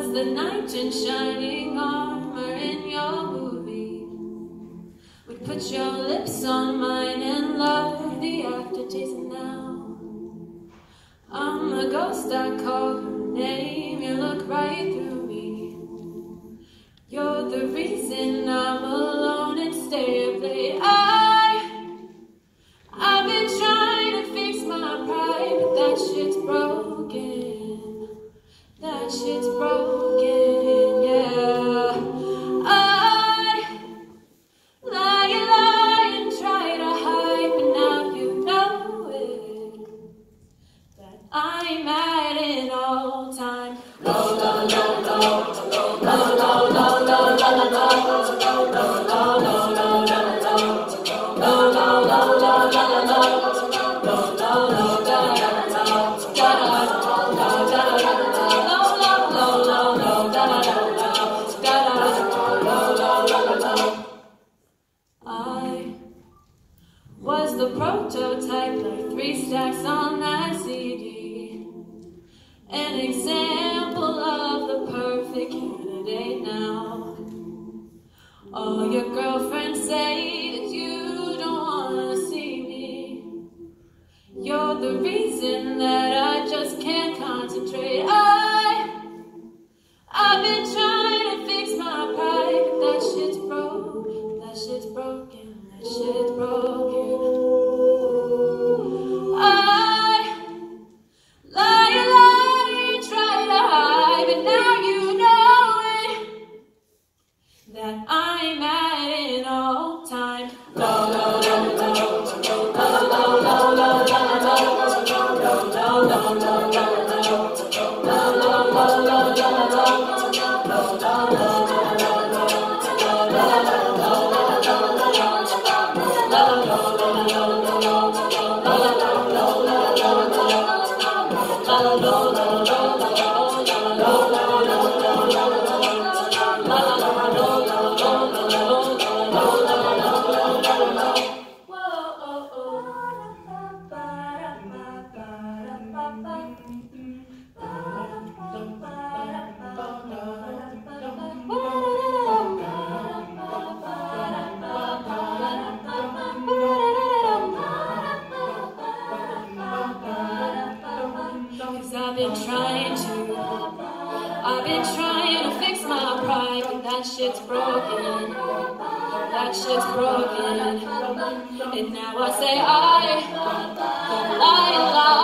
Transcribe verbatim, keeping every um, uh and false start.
the knight in shining armor in your movie would put your lips on mine and love the aftertaste. Now I'm a ghost, I call your name, you look right through me. You're the reason I'm alone and stay up late. I, I've been trying to fix my pride, but that shit's broken. That shit's broken, yeah. I lie and lie and try to hide, but now you know it, that I'm at it all time. Low, low, low, low, low, low, low, low, low, low, low, low, low, I was the prototype, like three stacks on that C D, an example of the perfect candidate. Now all your girlfriends say that you don't want to see me. You're the reason that I just can't concentrate. I, I've been trying to fix my pride, but that shit's broke, that shit's broken, that shit's broken. I lie and lie and try to hide, but now you know it, that I'm at it all time. Low, low, low, low, low, low, low, low, low, I've been trying to, I've been trying to fix my pride, but that shit's broken, that shit's broken. And now I say I lie and lie.